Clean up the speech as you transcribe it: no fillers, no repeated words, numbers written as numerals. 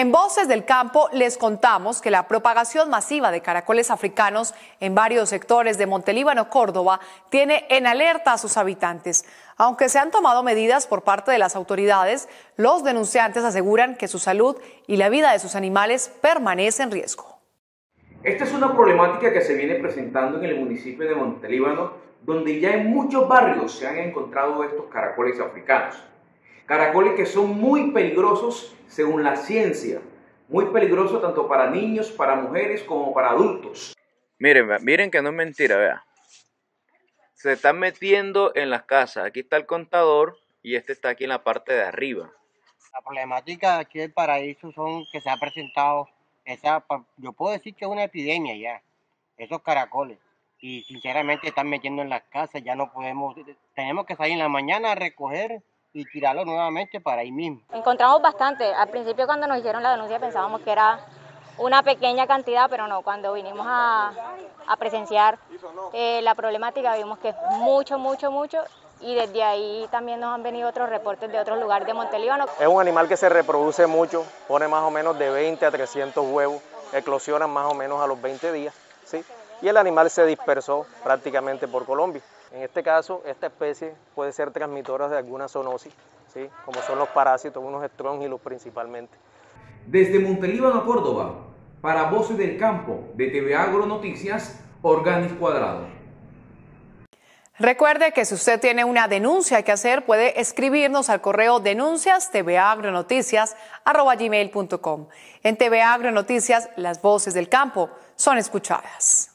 En Voces del Campo les contamos que la propagación masiva de caracoles africanos en varios sectores de Montelíbano, Córdoba, tiene en alerta a sus habitantes. Aunque se han tomado medidas por parte de las autoridades, los denunciantes aseguran que su salud y la vida de sus animales permanece en riesgo. Esta es una problemática que se viene presentando en el municipio de Montelíbano, donde ya en muchos barrios se han encontrado estos caracoles africanos. Caracoles que son muy peligrosos según la ciencia, muy peligrosos tanto para niños, para mujeres como para adultos. Miren que no es mentira, vea. Se están metiendo en las casas. Aquí está el contador y este está aquí en la parte de arriba. La problemática aquí del paraíso son que se ha presentado, yo puedo decir que es una epidemia ya, esos caracoles. Y sinceramente están metiendo en las casas, ya no podemos, tenemos que salir en la mañana a recoger y tirarlo nuevamente para ahí mismo. Encontramos bastante. Al principio cuando nos hicieron la denuncia pensábamos que era una pequeña cantidad, pero no, cuando vinimos a presenciar la problemática vimos que es mucho, y desde ahí también nos han venido otros reportes de otros lugares de Montelíbano. Es un animal que se reproduce mucho, pone más o menos de 20 a 300 huevos, eclosionan más o menos a los 20 días, ¿sí? Y el animal se dispersó prácticamente por Colombia. En este caso, esta especie puede ser transmisora de alguna zoonosis, ¿sí? Como son los parásitos, unos estróngilos principalmente. Desde Montelíbano, Córdoba, para Voces del Campo de TV Agro Noticias, Organis Cuadrado. Recuerde que si usted tiene una denuncia que hacer, puede escribirnos al correo denuncias@tvagronoticias.gmail.com. En TV Agro Noticias, las voces del campo son escuchadas.